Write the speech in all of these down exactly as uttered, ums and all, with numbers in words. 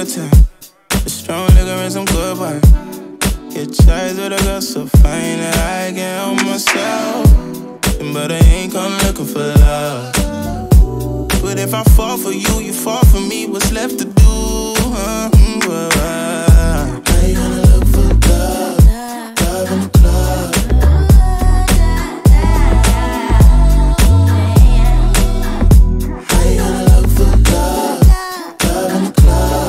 good time. A strong nigga and some good wine. Get charged with a girl so fine that I can't help myself. But I ain't come looking for love. But if I fall for you, you fall for me. What's left to do? Huh? Well, uh, how you gonna look for love? Love in the club. How you gonna look for love? Love in the club.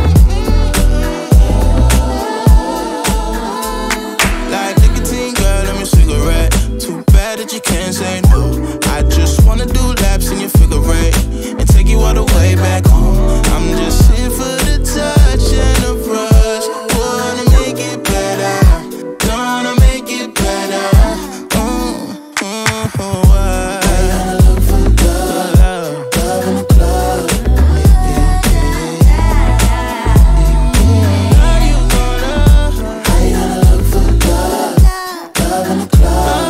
Like nicotine, girl, let me cigarette. Too bad that you can't say no. I just wanna do laps in your figure eight and take you all the way back home. I'm just here for the touch and the rush. Wanna make it better, gonna make it better. Ooh, ooh, ooh, uh. How you gonna look for love? Love, love in the club. Yeah, yeah, yeah. How you gonna? How you gonna look for love? Love in the club.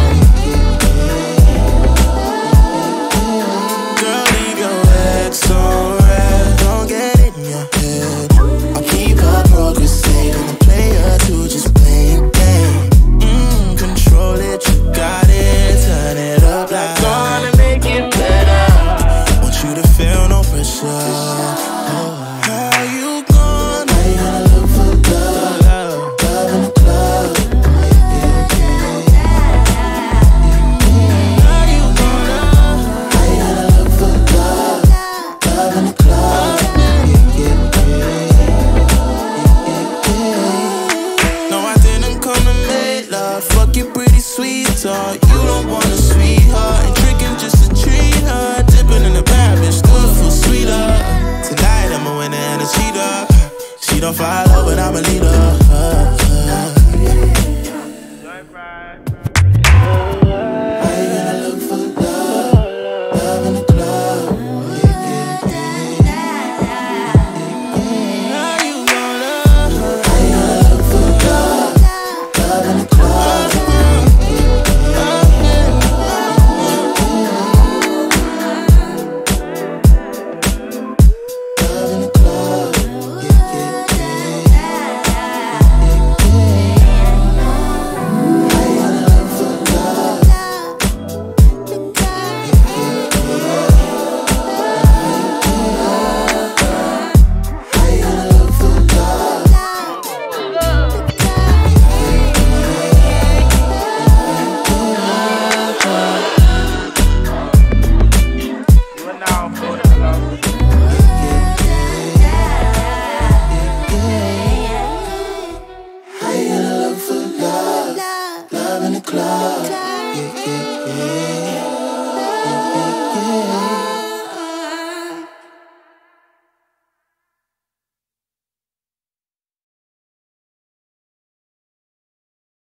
Girl, leave your head so red. Don't get it in your head. I'll keep her progressing and play her to just play a game. Mmm, control it, you got it. Turn it up like gonna make it better. Want you to feel no pressure. Oh, how you gonna? How you gonna look for love? Love, love in the club. Yeah, yeah, yeah. How you gonna? How you gonna look for love? Love in the club. Yeah, yeah, yeah, yeah. No, I didn't come to make love. Fuck you, pretty sweet talk. You don't want a sweetheart. Ain't tricking just to treat her. Dipping in the bad bitch, stood for sweeter. Tonight I'm a winner and a cheater. She don't follow, but I'm a leader. Uh, uh. How you gonna look for love? Love in the club. Yeah, yeah, yeah. How you gonna? How you gonna look for love? Love in the club. Love in the club. Yeah, yeah, yeah. How you gonna look for love? How you gonna look for love? You are now floating along. How you gonna look for love? Love in the club. Yeah, yeah, yeah.